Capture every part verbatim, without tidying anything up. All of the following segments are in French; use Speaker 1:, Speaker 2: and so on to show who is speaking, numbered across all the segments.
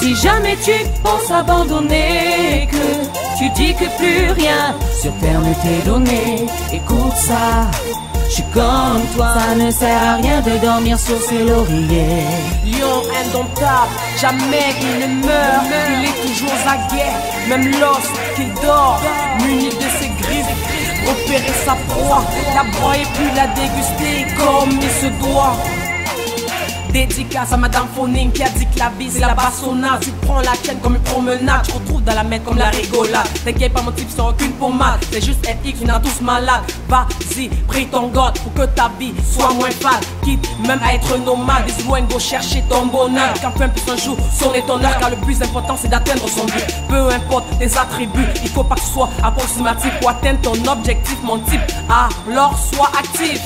Speaker 1: Si jamais tu penses abandonner, que tu dis que plus rien sur terre ne t'est donné, écoute ça, je suis comme toi. Ça ne sert à rien de dormir sur ses lauriers.
Speaker 2: Lion indomptable, jamais il ne meurt. Il est toujours à guerre, même lorsqu'il dort, muni de ses griffes, repérer sa proie, la broyer puis la déguster comme il se doit. Dédicace à Madame Phoning qui a dit que la vie c'est la bastonnade. Tu prends la chaîne comme une promenade, tu retrouves dans la main comme la rigolade. T'inquiète pas mon type sans aucune pommade, c'est juste un X, on a tous malade. Vas-y, prie ton God pour que ta vie soit moins fade. Quitte même à être nomade, dis loin go chercher ton bonheur. Quand peu importe un jour sonner ton heure, car le plus important c'est d'atteindre son but. Peu importe tes attributs, il faut pas que tu sois approximatif pour atteindre ton objectif mon type. Alors sois actif.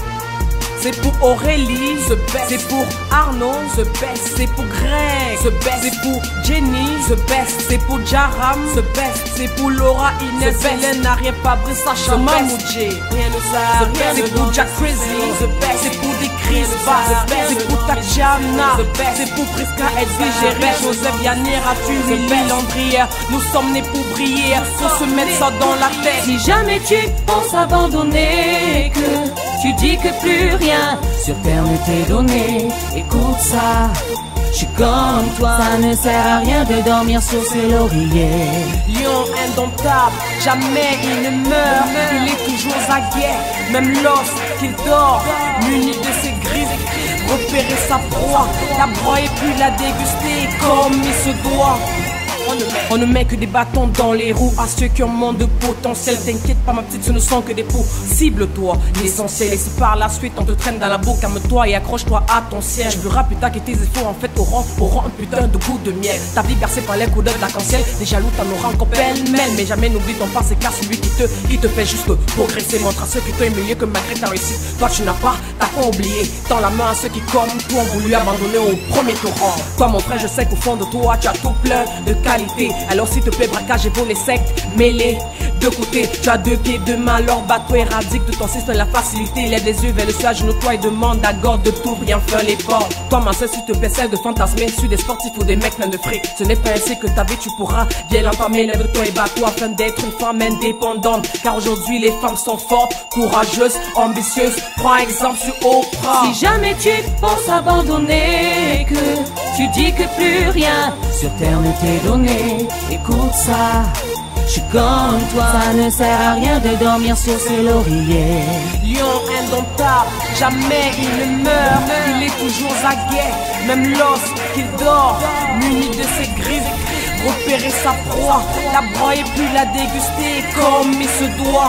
Speaker 2: C'est pour Aurélie, The Best. C'est pour Arnaud, The Best. C'est pour Greg, The Best. C'est pour Jenny, The Best. C'est pour Jaram, The Best. C'est pour Laura, Inès, Hélène, Ariel, Fabrice, Sacha, Mamoudjé. Rien ne sert, c'est pour Jack Crazy, The Best. C'est pour des Chris Bass, c'est pour Tatiana, The Best. C'est pour Prisca, Edwige, Jerry, Joseph, Yannick, Arthur, Willy, Landrière. Nous sommes nés pour briller, faut se mettre ça dans la tête.
Speaker 1: Si jamais tu penses abandonner, que tu dis que plus rien sur terre ne t'est donné, écoute ça, je suis comme toi. Ça ne sert à rien de dormir sur ses lauriers.
Speaker 2: Lion indomptable, jamais il ne meurt. Il est toujours à guerre, même lorsqu'il dort, muni de ses griffes, repérer sa proie, la broyer puis la déguster comme il se doit. On ne, met, on ne met que des bâtons dans les roues à ceux qui ont moins de potentiel. T'inquiète pas ma petite, ce ne sont que des poux. Cible-toi, l'essentiel. Et si par la suite on te traîne dans la boue, calme-toi et accroche-toi à ton ciel. Tu verras plus tard que tes efforts en fait auront, auront un putain de goût de miel. Ta vie bercée par les couleurs de l'arc-en-ciel. Les jaloux t'en auront encore pêle-mêle. Mais jamais n'oublie ton passé car celui qui te, qui te fait juste progresser. Montre à ceux qui t'ont mieux que malgré ta réussite, toi tu n'as pas, t'as pas oublié. Tends la main à ceux qui comme toi ont voulu abandonner au premier torrent. Toi mon frère, je sais qu'au fond de toi tu as tout plein de qualité. Alors s'il te plaît braquage et voler sec, mêlé de côté, tu as deux pieds, deux mains, alors bats-toi, éradique de ton système la facilité. Lève les yeux vers le ciel, genoux-toi et demande à God de tout bien faire l'effort. Toi ma soeur, s'il te plaît, celle de fantasmer, suis des sportifs ou des mecs pleins de fric. Ce n'est pas ainsi que ta vie tu pourras bien l'entamer. Lève-toi et bats-toi afin d'être une femme indépendante, car aujourd'hui les femmes sont fortes, courageuses, ambitieuses. Prends exemple sur Oprah.
Speaker 1: Si jamais tu penses abandonner, que tu dis que plus rien sur terre ne t'est donné, écoute ça, je suis comme toi. Ça ne sert à rien de dormir sur ses lauriers.
Speaker 2: Lion indomptable, jamais il ne meurt. Il est toujours à guerre, même lorsqu'il dort, muni de ses griffes, repérer sa proie, la broyer puis la déguster comme il se doit.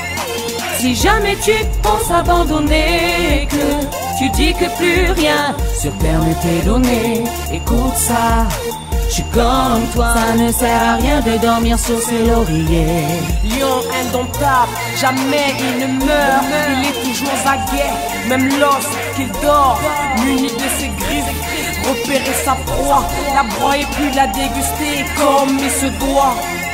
Speaker 1: Si jamais tu penses abandonner, que tu dis que plus rien sur terre ne t'est donné, écoute ça, je suis comme toi. Ça ne sert à rien de dormir sur ses lauriers.
Speaker 2: Lion indomptable, jamais il ne meurt. Il est toujours à guerre, même lorsqu'il dort, muni de ses griffes, repérer sa proie, la broyer puis la déguster comme il se doit.